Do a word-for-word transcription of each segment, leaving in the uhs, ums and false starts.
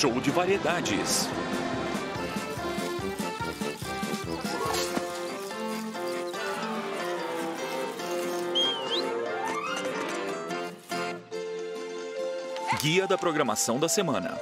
show de variedades. Guia da programação da semana.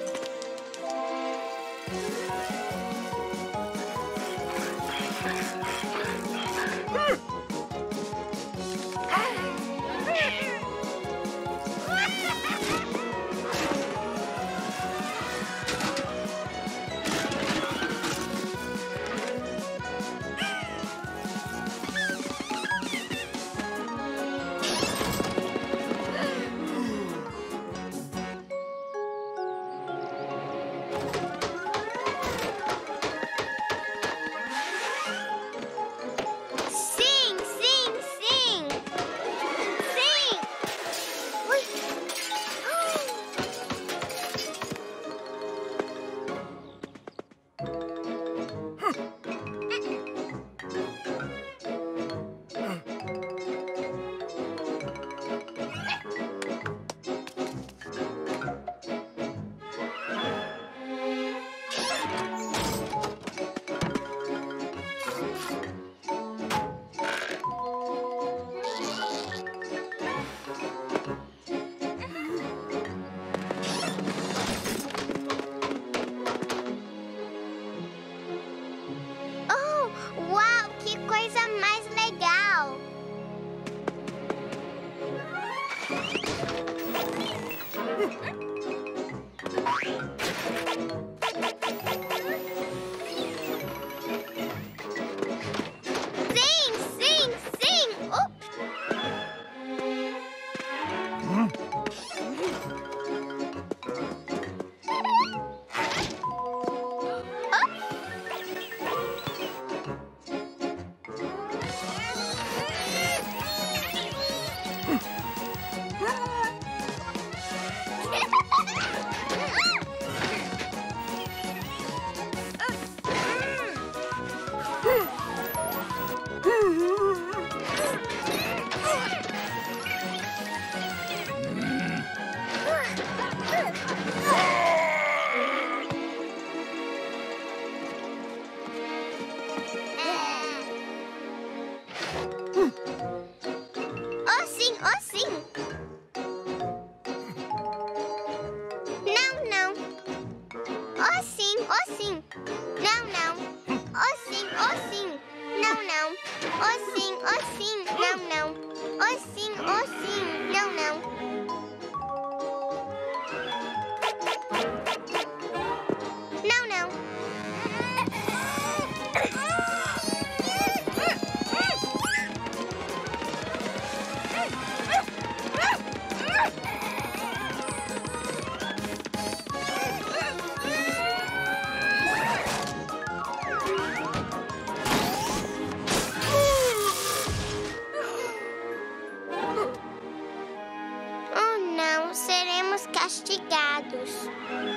Castigados.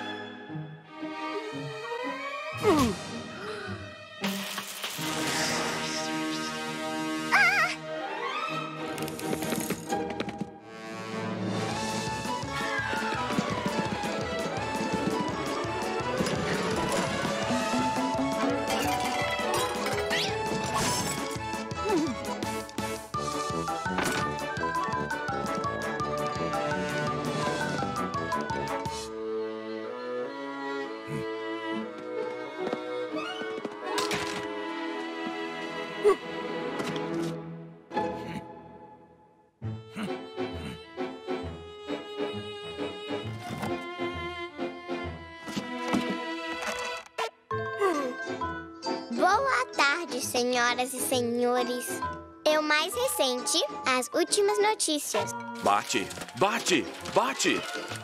Boa tarde, senhoras e senhores. É o mais recente, as últimas notícias. Bate, bate, bate!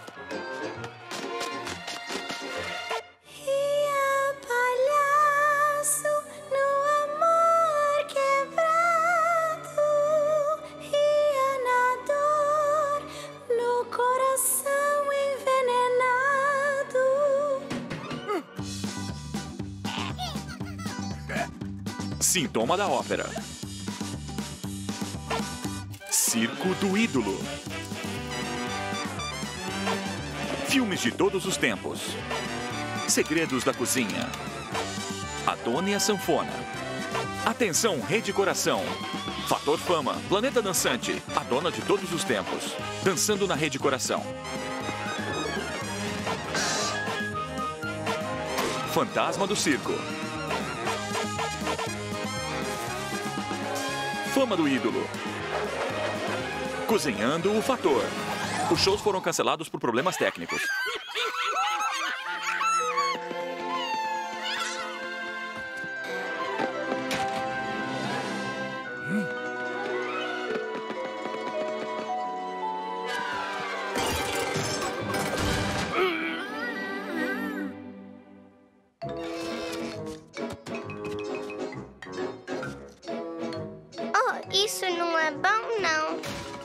Ria, palhaço, no amor quebrado. Ria na dor, no coração envenenado. Sintoma da ópera. Circo do Ídolo. Filmes de todos os tempos. Segredos da cozinha. A Dona e a Sanfona. Atenção, Rede Coração. Fator Fama, Planeta Dançante, a dona de todos os tempos. Dançando na Rede Coração. Fantasma do Circo. Fama do Ídolo. Cozinhando o Fator. Os shows foram cancelados por problemas técnicos. Oh, isso não é bom, não.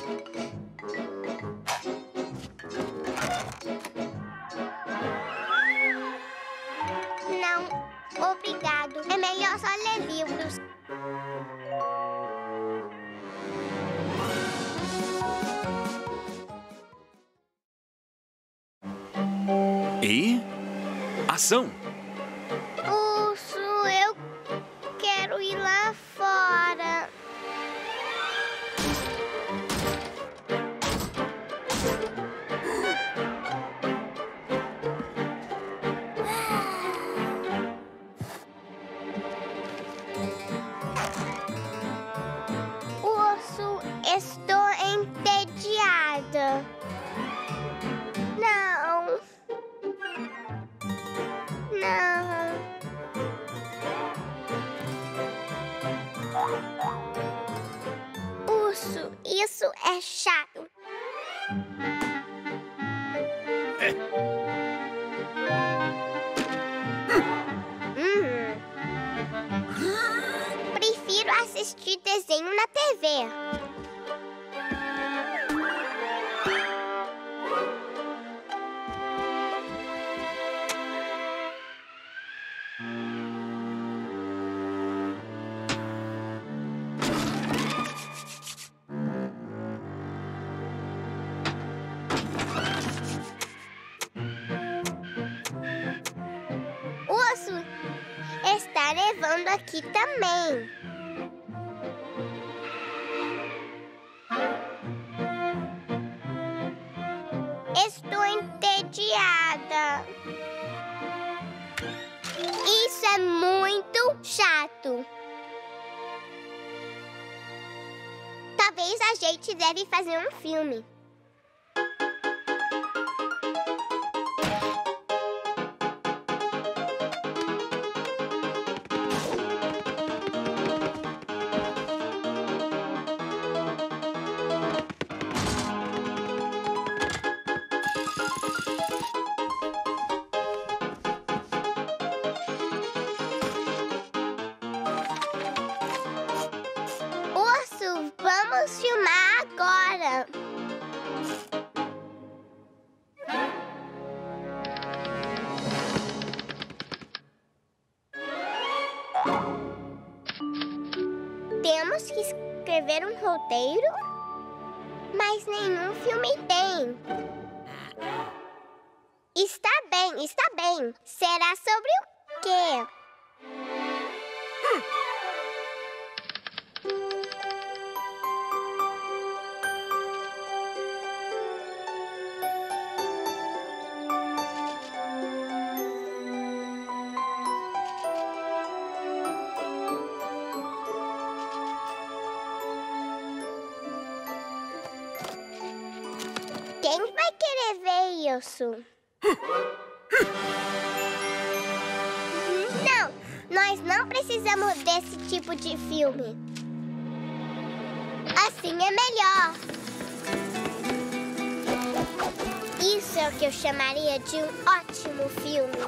Não, obrigado. É melhor só ler livros. E... ação! Urso, eu quero ir lá fora. Urso, estou entediada. Não. Não. Urso, isso é chato. Hum. Prefiro assistir desenho na T V. Urso está nevando aqui também. Estou entediada. Isso é muito chato. Talvez a gente deve fazer um filme. Urso, vamos filmar agora. Temos que escrever um roteiro, mas nenhum filme tem. Está bem, está bem. Será sobre o quê? Quem vai querer ver isso? Não, nós não precisamos desse tipo de filme. Assim é melhor. Isso é o que eu chamaria de um ótimo filme.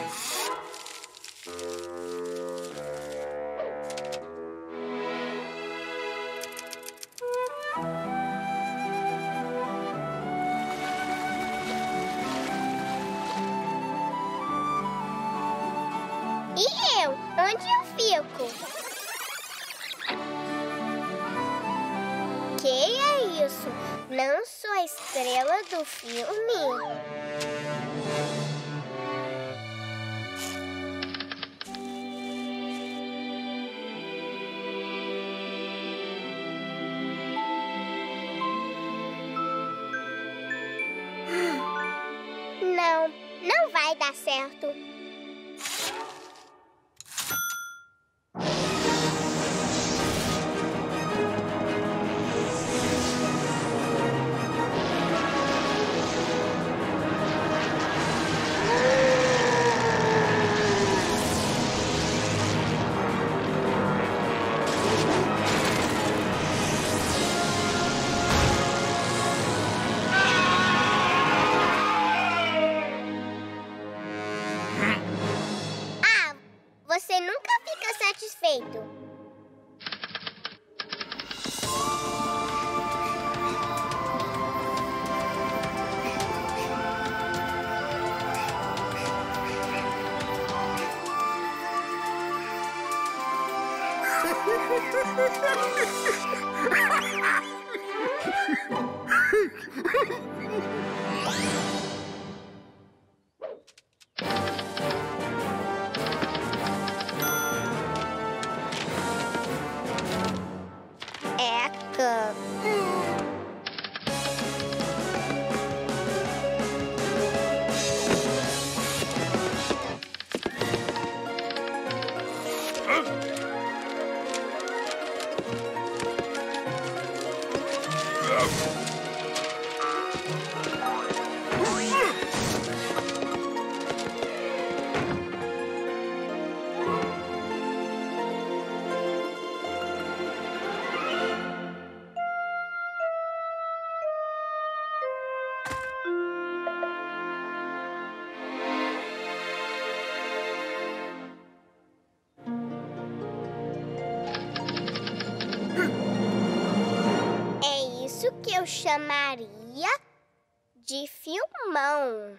E eu? Onde eu fico? Que é isso? Não sou a estrela do filme. Não, não vai dar certo. Você nunca fica satisfeito. Que eu chamaria de filmão.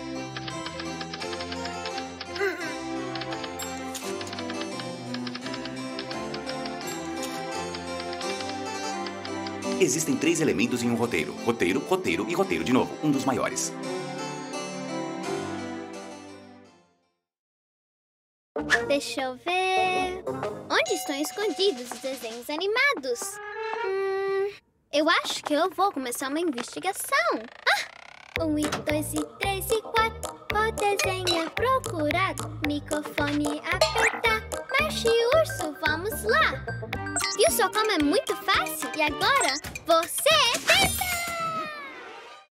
Existem três elementos em um roteiro. Roteiro, roteiro e roteiro de novo, um dos maiores. Deixa eu ver... Onde estão escondidos os desenhos animados? Hum... Eu acho que eu vou começar uma investigação. Ah! Um, e dois, e três, e quatro. O desenho é procurado. Microfone apertar. Marcha e urso, vamos lá. Viu só como é muito fácil? E agora vou